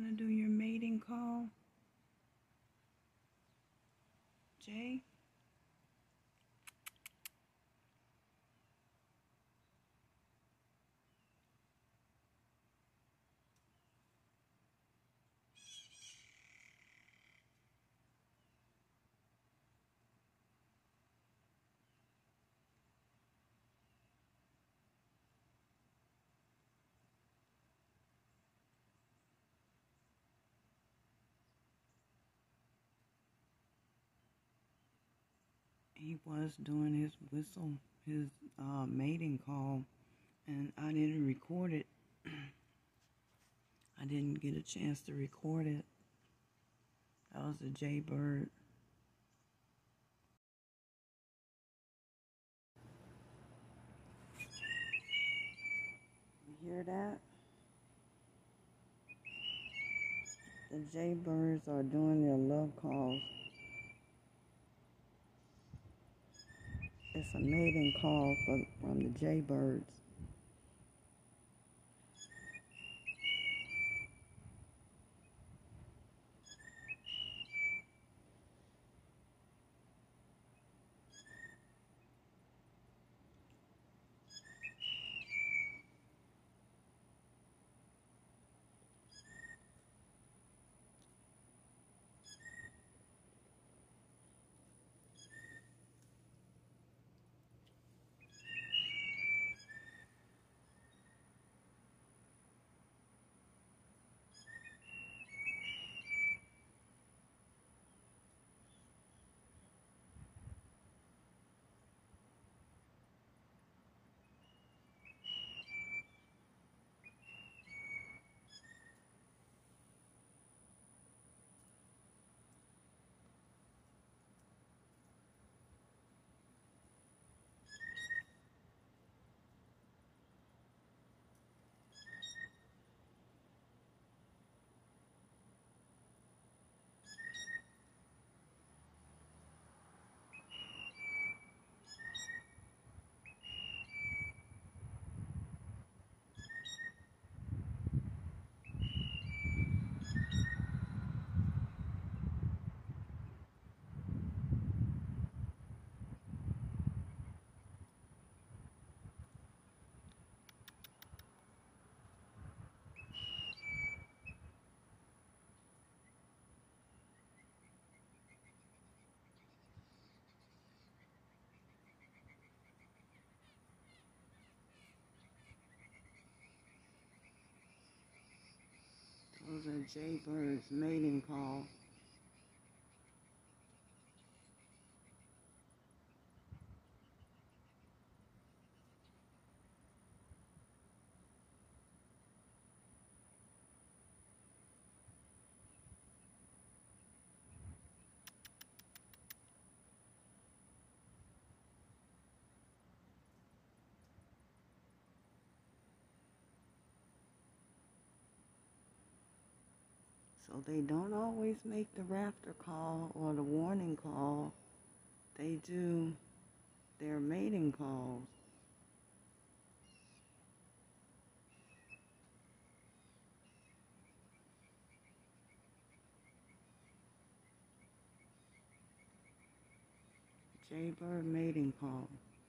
want to do your mating call, Jay? He was doing his whistle, his mating call, and I didn't record it. I didn't get a chance to record it. That was a jaybird. You hear that? The jaybirds are doing their love calls. It's a mating call from the jaybirds. Those are jaybirds mating call. So they don't always make the rafter call or the warning call. They do their mating calls. Jaybird mating call.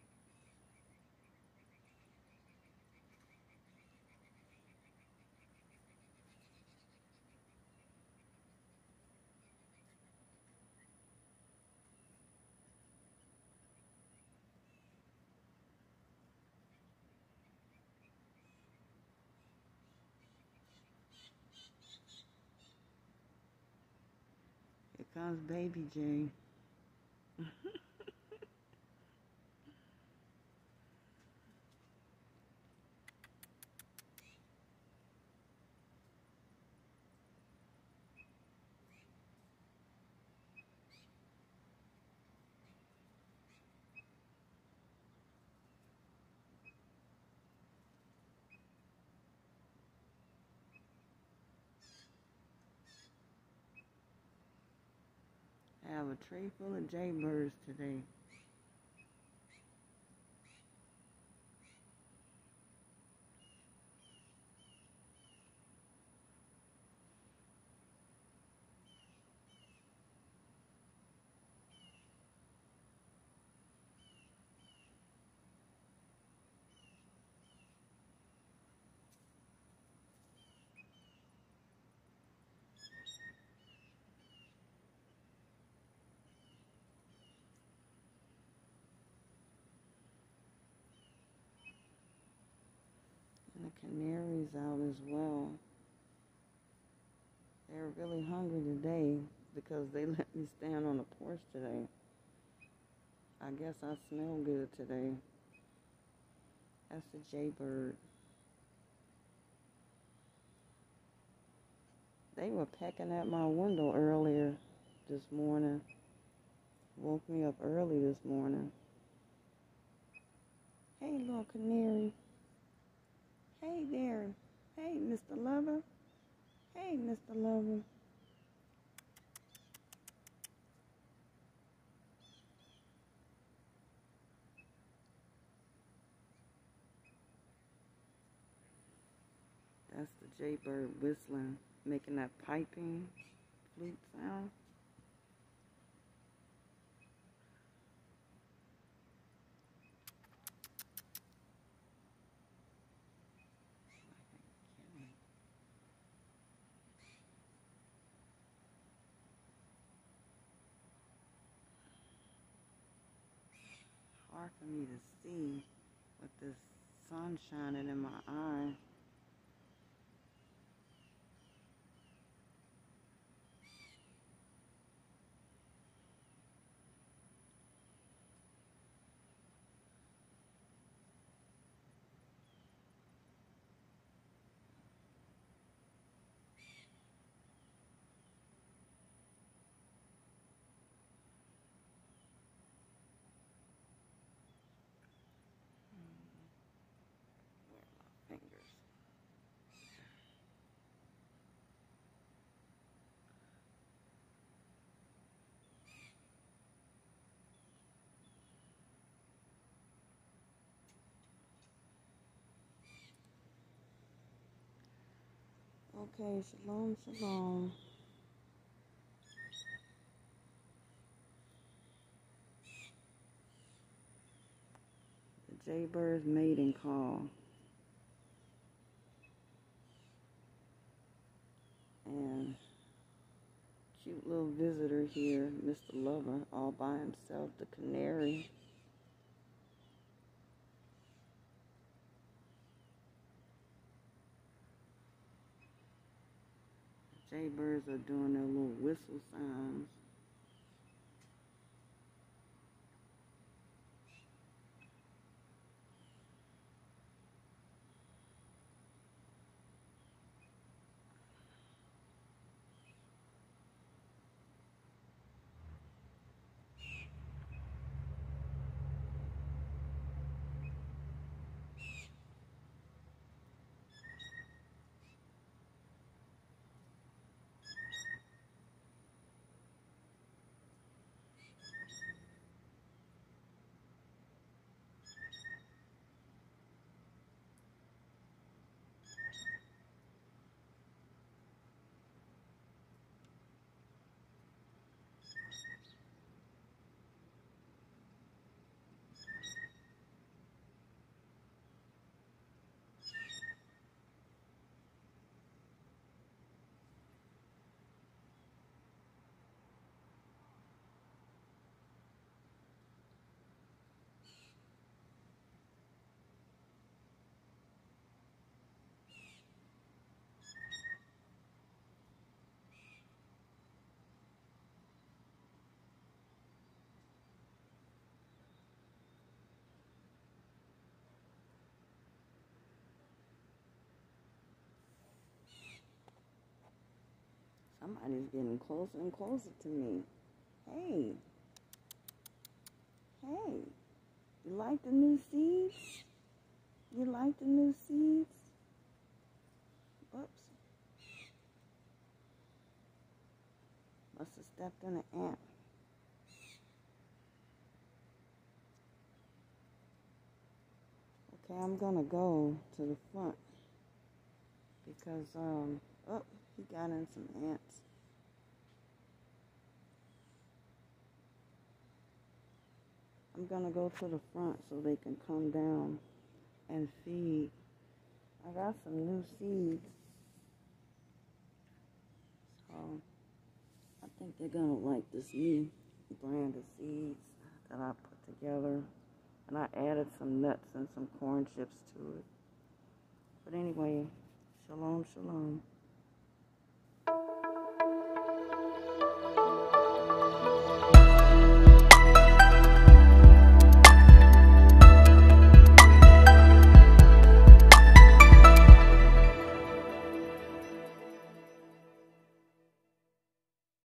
Here comes baby Jay. I have a tray full of jaybirds today. canaries out as well. They're really hungry today because they let me stand on the porch today. I guess I smell good today. That's the jaybird. They were pecking at my window earlier this morning. Woke me up early this morning. Hey, little canary. Hey there. Hey, Mr. Lover. Hey, Mr. Lover. That's the jaybird whistling, making that piping flute sound. Hard for me to see with this sun shining in my eye. Fingers. Okay, shalom, shalom. The jaybird's mating call. And cute little visitor here, Mr. Lover, all by himself, the canary. The jaybirds are doing their little whistle sounds. Somebody's getting closer and closer to me. Hey. Hey. You like the new seeds? You like the new seeds? Oops. Must have stepped on an ant. Okay, I'm gonna go to the front because, oh, he got in some ants. I'm gonna go to the front so they can come down and feed. I got some new seeds. So I think they're gonna like this new brand of seeds that I put together. And I added some nuts and some corn chips to it. But anyway, shalom, shalom.